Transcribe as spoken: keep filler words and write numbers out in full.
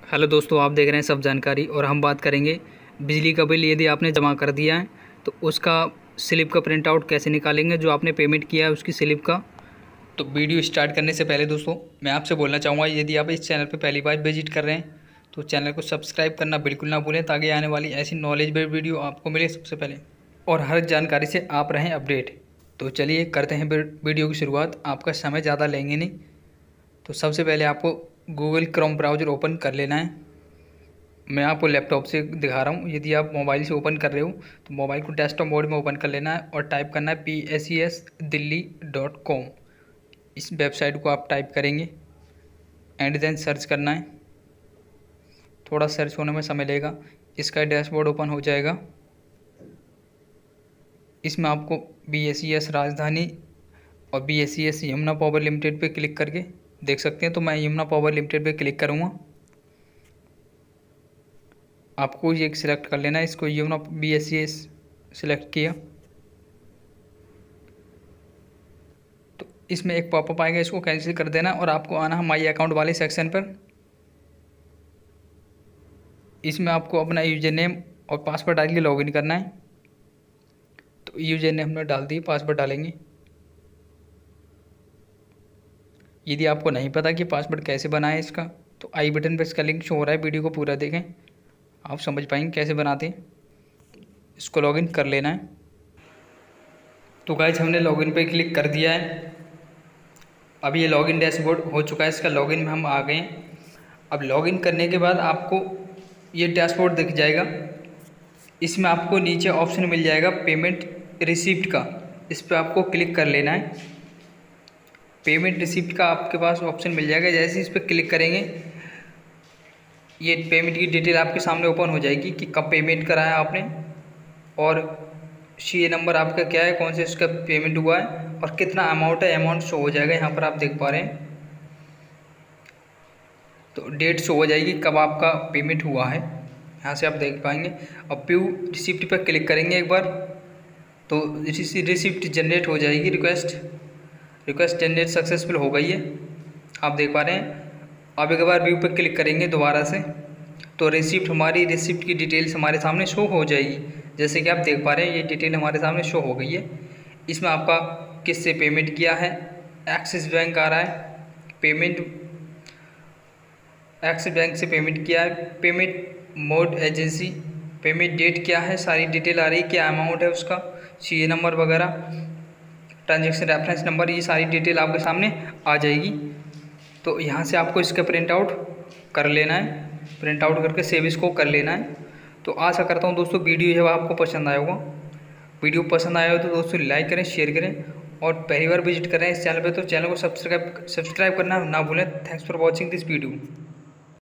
Hello दोस्तों, आप देख रहे हैं सब जानकारी और हम बात करेंगे बिजली का बिल यदि आपने जमा कर दिया है तो उसका स्लिप का प्रिंट आउट कैसे निकालेंगे, जो आपने पेमेंट किया है उसकी स्लिप का। तो वीडियो स्टार्ट करने से पहले दोस्तों मैं आपसे बोलना चाहूँगा, यदि आप इस चैनल पर पहली बार विजिट कर रहे हैं तो चैनल को सब्सक्राइब करना बिल्कुल ना भूलें, ताकि आने वाली ऐसी नॉलेज बेस्ड वीडियो आपको मिले सबसे पहले और हर जानकारी से आप रहें अपडेट। तो चलिए करते हैं वीडियो की शुरुआत। आपका समय ज़्यादा लेंगे नहीं। तो सबसे पहले आपको गूगल क्रोम ब्राउज़र ओपन कर लेना है। मैं आपको लैपटॉप से दिखा रहा हूँ, यदि आप मोबाइल से ओपन कर रहे हो तो मोबाइल को डेस्कटॉप मोड में ओपन कर लेना है और टाइप करना है P S E S Delhi dot com. इस वेबसाइट को आप टाइप करेंगे एंड देन सर्च करना है। थोड़ा सर्च होने में समय लेगा, इसका डैशबोर्ड ओपन हो जाएगा। इसमें आपको B S E S Rajdhani और B S E S Yamuna power limited पे क्लिक करके देख सकते हैं। तो मैं यमुना पावर लिमिटेड पे क्लिक करूँगा। आपको ये सिलेक्ट कर लेना है, इसको Yamuna B S E S select किया तो इसमें एक पॉपअप आएगा, इसको कैंसिल कर देना और आपको आना है माई अकाउंट वाले सेक्शन पर। इसमें आपको अपना यूजर नेम और पासवर्ड डाल के लॉगिन करना है। तो यूजर नेम हमने डाल दी, पासवर्ड डालेंगे। यदि आपको नहीं पता कि पासवर्ड कैसे बनाएं इसका, तो आई बटन पर इसका लिंक शो हो रहा है, वीडियो को पूरा देखें, आप समझ पाएंगे कैसे बनाते हैं। इसको लॉगिन कर लेना है। तो गाइस हमने लॉगिन पे क्लिक कर दिया है। अब ये लॉगिन डैशबोर्ड हो चुका है, इसका लॉगिन में हम आ गए हैं। अब लॉगिन करने के बाद आपको ये डैशबोर्ड दिख जाएगा। इसमें आपको नीचे ऑप्शन मिल जाएगा पेमेंट रिसिप्ट का, इस पर आपको क्लिक कर लेना है। पेमेंट रिसिप्ट का आपके पास ऑप्शन मिल जाएगा। जैसे इस पर क्लिक करेंगे ये पेमेंट की डिटेल आपके सामने ओपन हो जाएगी कि कब पेमेंट कराया आपने और सी ए नंबर आपका क्या है, कौन से इसका पेमेंट हुआ है और कितना अमाउंट है, अमाउंट शो हो जाएगा। यहाँ पर आप देख पा रहे हैं तो डेट शो हो जाएगी कब आपका पेमेंट हुआ है, यहाँ से आप देख पाएंगे। अब व्यू रिसिप्ट पर क्लिक करेंगे एक बार तो रिसिप्ट जनरेट हो जाएगी। रिक्वेस्ट रिक्वेस्ट जनरेट सक्सेसफुल हो गई है, आप देख पा रहे हैं। अब एक बार व्यू पर क्लिक करेंगे दोबारा से तो रिसिप्ट हमारी रिसिप्ट की डिटेल्स हमारे सामने शो हो जाएगी। जैसे कि आप देख पा रहे हैं ये डिटेल हमारे सामने शो हो गई है। इसमें आपका किससे पेमेंट किया है, एक्सिस बैंक आ रहा है, पेमेंट एक्सिस बैंक से पेमेंट किया है, payment mode agency, payment date क्या है, सारी डिटेल आ रही है, क्या अमाउंट है उसका, सी ए नंबर वगैरह, ट्रांजेक्शन रेफरेंस नंबर, ये सारी डिटेल आपके सामने आ जाएगी। तो यहाँ से आपको इसका प्रिंट आउट कर लेना है, प्रिंट आउट करके सेव इसको कर लेना है। तो आशा करता हूँ दोस्तों वीडियो जो है आपको पसंद आया होगा। वीडियो पसंद आया हो तो दोस्तों लाइक करें, शेयर करें और पहली बार विजिट करें इस चैनल पे तो चैनल को सब्सक्राइब सब्सक्राइब करना ना भूलें। Thanks for watching this video.